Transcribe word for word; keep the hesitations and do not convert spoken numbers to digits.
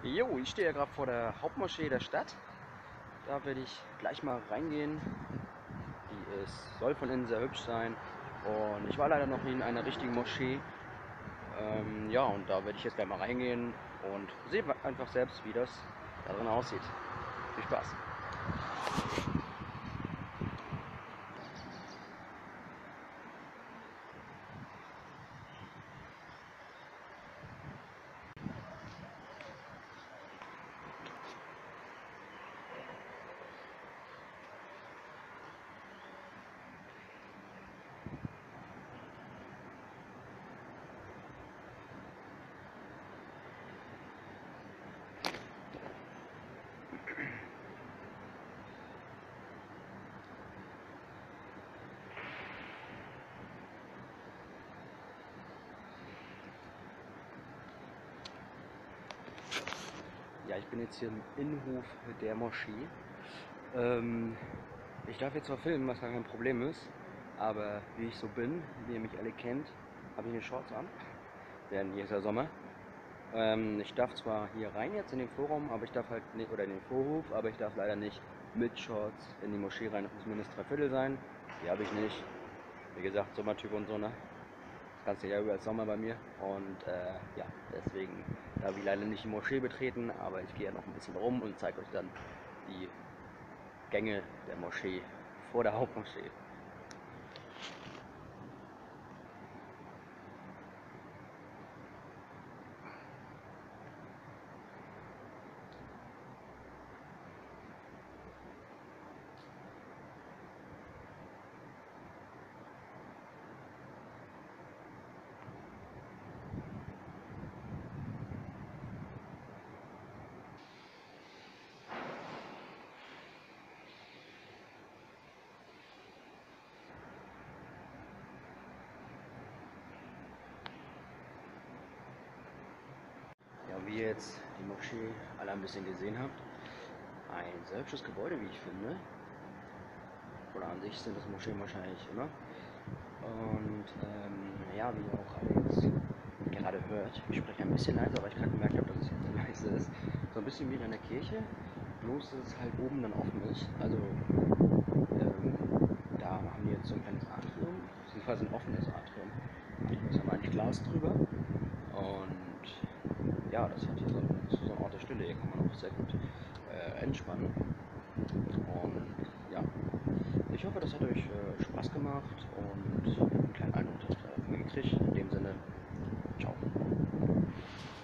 Jo, ich stehe ja gerade vor der Hauptmoschee der Stadt. Da werde ich gleich mal reingehen. Die ist, soll von innen sehr hübsch sein. Und ich war leider noch nie in einer richtigen Moschee. Ähm, ja, und da werde ich jetzt gleich mal reingehen und sehe einfach selbst, wie das da drin aussieht. Viel Spaß! Ja, ich bin jetzt hier im Innenhof der Moschee. Ähm, ich darf jetzt zwar filmen, was gar kein Problem ist, aber wie ich so bin, wie ihr mich alle kennt, habe ich eine Shorts an, denn hier ist ja Sommer. Ähm, ich darf zwar hier rein jetzt in den Vorraum, aber ich darf halt nicht, oder in den Vorhof, aber ich darf leider nicht mit Shorts in die Moschee rein. Das muss mindestens drei Viertel sein. Die habe ich nicht. Wie gesagt, Sommertyp und so, ne? Das ganze Jahr über ist Sommer bei mir. Und äh, ja, deswegen darf ich leider nicht die Moschee betreten, aber ich gehe ja noch ein bisschen rum und zeige euch dann die Gänge der Moschee vor der Hauptmoschee. Ja, wie ihr jetzt die Moschee alle ein bisschen gesehen habt, ein sehr hübsches Gebäude, wie ich finde. Oder an sich sind das Moscheen wahrscheinlich immer. Und ähm, ja, wie ihr auch alle jetzt gerade hört, ich spreche ein bisschen leiser, weil ich gerade gemerkt habe, dass es jetzt sehr leise ist. So ein bisschen wie in einer Kirche, bloß dass es halt oben dann offen ist. Also ähm, da haben die jetzt so ein kleines Atrium, beziehungsweise ein offenes Atrium. Da ist aber eigentlich Glas drüber. Und ja, das hat hier so, so eine Art der Stille, hier kann man auch sehr gut äh, entspannen. Und ja, ich hoffe, das hat euch äh, Spaß gemacht und einen kleinen Eindruck davon gekriegt. In dem Sinne, ciao.